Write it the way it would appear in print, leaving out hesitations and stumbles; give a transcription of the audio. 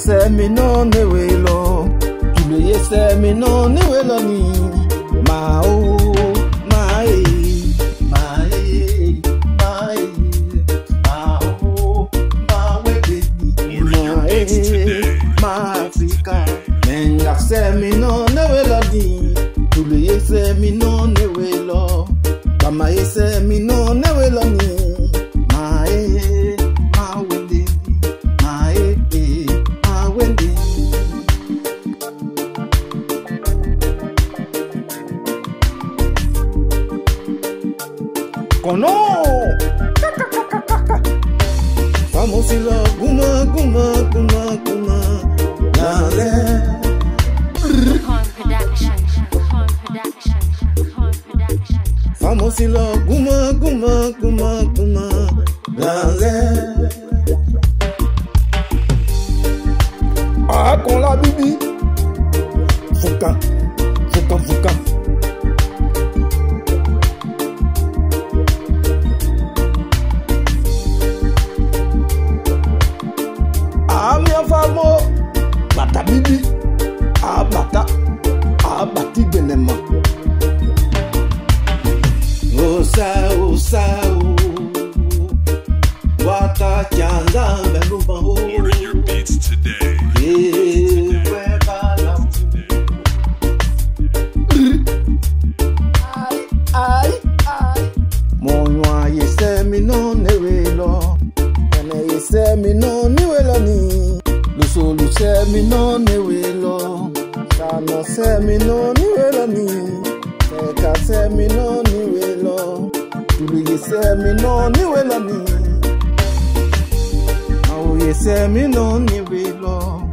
se mi no ne welo. Tule ye se mi no ne welo ni. Ma o, ma e, ma e, ma e, ma o, ma we ma e, ma Africa. Menga se mi no ne welo ni. Tule ye se mi no ne welo. Kama ye se mi no ne welo ni. Ma e, ma we ma e, ma we Kono vamos y la guma guma guma guma dale vamos y la guma guma guma guma dale ah con la bibi fuka fuka fuka Famo bata bibi abati benema osa osa wata chanza beluba Order your beats today. Ai monwa yese mi no newelo ene yese mi no niwelo ni Lusolu se mi no ne welo, Sano se mi no ni welo ni, Seka se mi no ni welo, Tuluye se mi no ni welo ni, Mauye se mi no ni welo.